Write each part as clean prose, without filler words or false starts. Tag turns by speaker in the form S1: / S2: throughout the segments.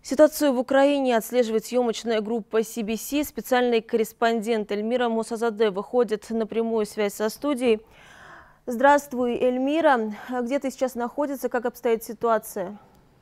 S1: Ситуацию в Украине отслеживает съемочная группа CBC. Специальный корреспондент Эльмира Мусазаде выходит на прямую связь со студией. Здравствуй, Эльмира. Где ты сейчас находишься? Как обстоит ситуация?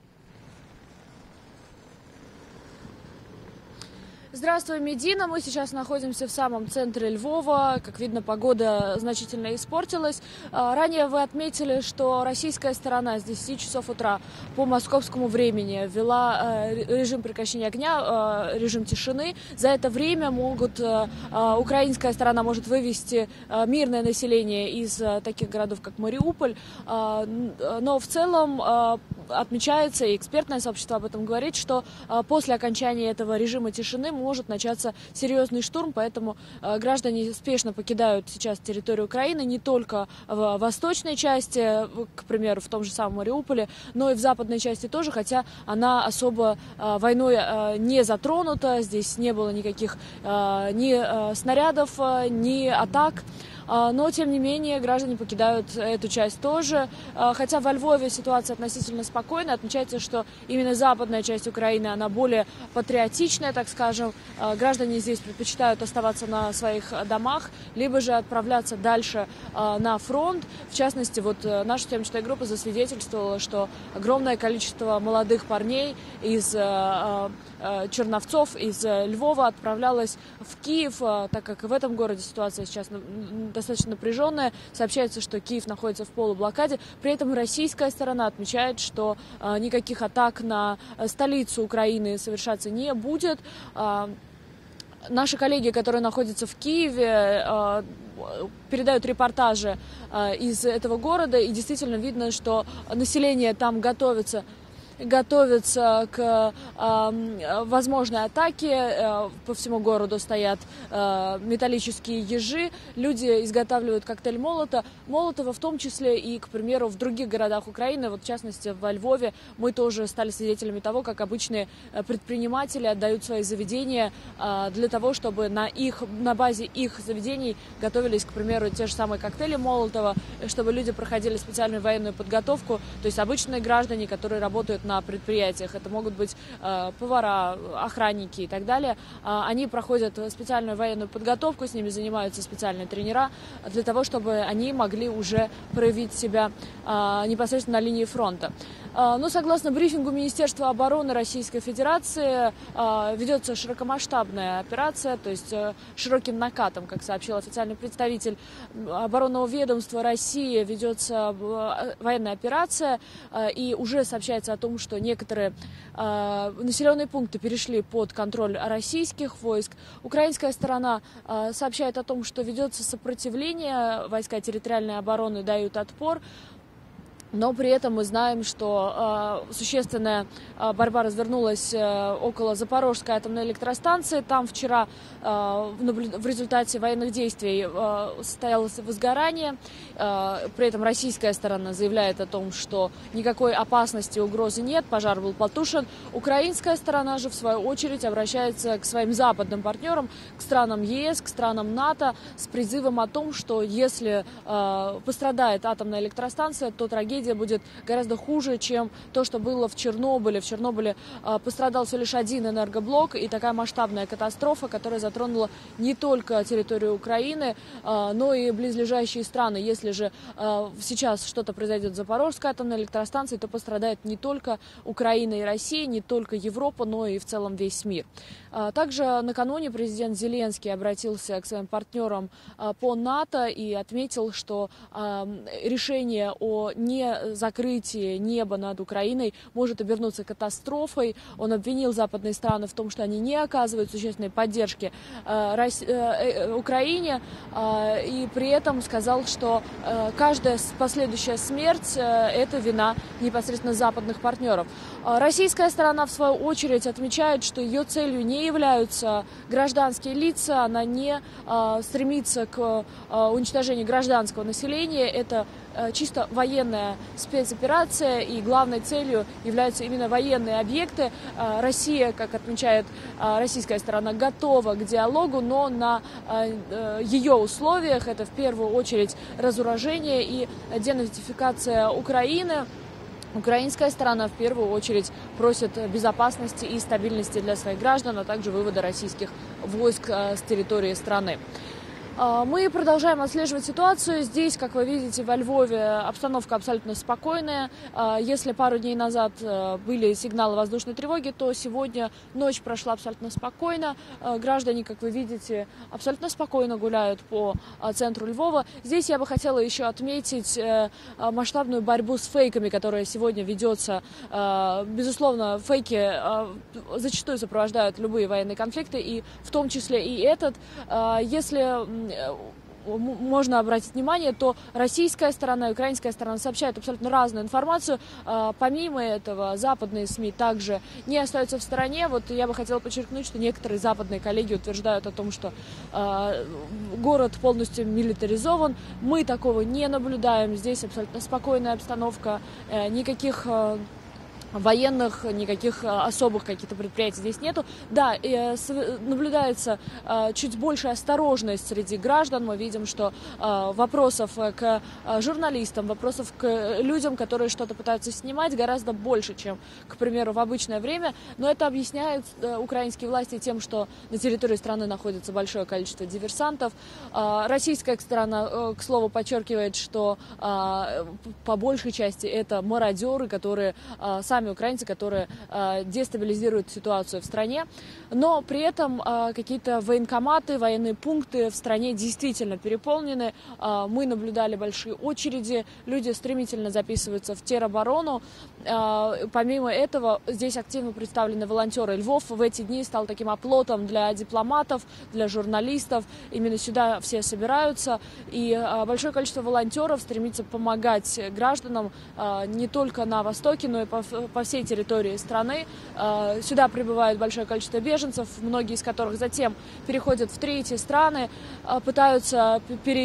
S2: Здравствуй, Медина. Мы сейчас находимся в самом центре Львова. Как видно, погода значительно испортилась. Ранее вы отметили, что российская сторона с 10 часов утра по московскому времени ввела режим прекращения огня, режим тишины. За это время украинская сторона может вывести мирное население из таких городов, как Мариуполь. Но в целом отмечается, и экспертное сообщество об этом говорит, что после окончания этого режима тишины может начаться серьезный штурм, поэтому граждане спешно покидают сейчас территорию Украины не только в восточной части, к примеру, в том же самом Мариуполе, но и в западной части тоже, хотя она особо войной не затронута, здесь не было никаких ни снарядов, ни атак. Но, тем не менее, граждане покидают эту часть тоже. Хотя во Львове ситуация относительно спокойная. Отмечается, что именно западная часть Украины, она более патриотичная, так скажем. Граждане здесь предпочитают оставаться на своих домах, либо же отправляться дальше на фронт. В частности, наша съемочная группа засвидетельствовала, что огромное количество молодых парней из Черновцов, из Львова отправлялось в Киев, так как в этом городе ситуация сейчас достаточно напряженная. Сообщается, что Киев находится в полублокаде. При этом российская сторона отмечает, что никаких атак на столицу Украины совершаться не будет. Наши коллеги, которые находятся в Киеве, передают репортажи из этого города, и действительно видно, что население там готовится к возможной атаке. По всему городу стоят металлические ежи. Люди изготавливают коктейль Молотова, в том числе и, к примеру, в других городах Украины. В частности, во Львове мы тоже стали свидетелями того, как обычные предприниматели отдают свои заведения для того, чтобы на базе их заведений готовились, к примеру, те же самые коктейли Молотова, чтобы люди проходили специальную военную подготовку. То есть обычные граждане, которые работают на предприятиях, это могут быть повара, охранники и так далее, они проходят специальную военную подготовку, с ними занимаются специальные тренера для того, чтобы они могли уже проявить себя непосредственно на линии фронта. Но согласно брифингу Министерства обороны Российской Федерации ведется широкомасштабная операция, то есть широким накатом, как сообщил официальный представитель оборонного ведомства России, ведется военная операция, и уже сообщается о том, что некоторые населенные пункты перешли под контроль российских войск. Украинская сторона сообщает о том, что ведется сопротивление, войска территориальной обороны дают отпор. Но при этом мы знаем, что существенная борьба развернулась около Запорожской атомной электростанции. Там вчера в результате военных действий состоялось возгорание. При этом российская сторона заявляет о том, что никакой опасности и угрозы нет, пожар был потушен. Украинская сторона же, в свою очередь, обращается к своим западным партнерам, к странам ЕС, к странам НАТО с призывом о том, что если пострадает атомная электростанция, то трагедия будет гораздо хуже, чем то, что было в Чернобыле. В Чернобыле пострадал всего лишь один энергоблок, и такая масштабная катастрофа, которая затронула не только территорию Украины, но и близлежащие страны. Если же сейчас что-то произойдет в Запорожской атомной электростанции, то пострадает не только Украина и Россия, не только Европа, но и в целом весь мир. Также накануне президент Зеленский обратился к своим партнерам по НАТО и отметил, что решение о закрытие неба над Украиной может обернуться катастрофой. Он обвинил западные страны в том, что они не оказывают существенной поддержки Украине, и при этом сказал, что каждая последующая смерть – это вина непосредственно западных партнеров. Российская сторона, в свою очередь, отмечает, что ее целью не являются гражданские лица, она не стремится к уничтожению гражданского населения. Это чисто военная спецоперация, и главной целью являются именно военные объекты. Россия, как отмечает российская сторона, готова к диалогу, но на ее условиях. Это в первую очередь разоружение и денацификация Украины. Украинская сторона в первую очередь просит безопасности и стабильности для своих граждан, а также вывода российских войск с территории страны. Мы продолжаем отслеживать ситуацию. Здесь, как вы видите, во Львове обстановка абсолютно спокойная. Если пару дней назад были сигналы воздушной тревоги, то сегодня ночь прошла абсолютно спокойно. Граждане, как вы видите, абсолютно спокойно гуляют по центру Львова. Здесь я бы хотела еще отметить масштабную борьбу с фейками, которая сегодня ведется. Безусловно, фейки зачастую сопровождают любые военные конфликты, и в том числе и этот. Если можно обратить внимание, то российская сторона и украинская сторона сообщают абсолютно разную информацию. Помимо этого, западные СМИ также не остаются в стороне. Вот я бы хотела подчеркнуть, что некоторые западные коллеги утверждают о том, что город полностью милитаризован. Мы такого не наблюдаем. Здесь абсолютно спокойная обстановка, никаких военных, никаких особых каких-то предприятий здесь нету. Да, наблюдается чуть большая осторожность среди граждан. Мы видим, что вопросов к журналистам, вопросов к людям, которые что-то пытаются снимать, гораздо больше, чем, к примеру, в обычное время. Но это объясняют украинские власти тем, что на территории страны находится большое количество диверсантов. Российская сторона, к слову, подчеркивает, что по большей части это мародеры, которые сами украинцы, которые дестабилизируют ситуацию в стране, но при этом какие-то военкоматы, военные пункты в стране действительно переполнены. Мы наблюдали большие очереди, люди стремительно записываются в тероборону. Помимо этого, здесь активно представлены волонтеры. Львов в эти дни стал таким оплотом для дипломатов, для журналистов. Именно сюда все собираются, и большое количество волонтеров стремится помогать гражданам не только на востоке, но и по всей территории страны. Сюда прибывает большое количество беженцев, многие из которых затем переходят в третьи страны, пытаются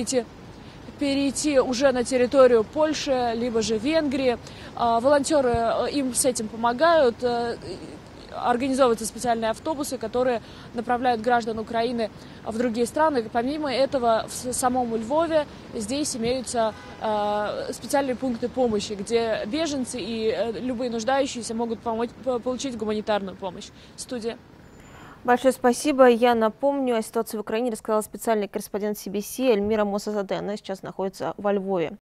S2: перейти уже на территорию Польши, либо же Венгрии. Волонтеры им с этим помогают. Организовываются специальные автобусы, которые направляют граждан Украины в другие страны. Помимо этого, в самом Львове здесь имеются специальные пункты помощи, где беженцы и любые нуждающиеся могут получить гуманитарную помощь. Студия.
S1: Большое спасибо. Я напомню, о ситуации в Украине рассказала специальный корреспондент CBC Эльмира Мосазаде. Она сейчас находится во Львове.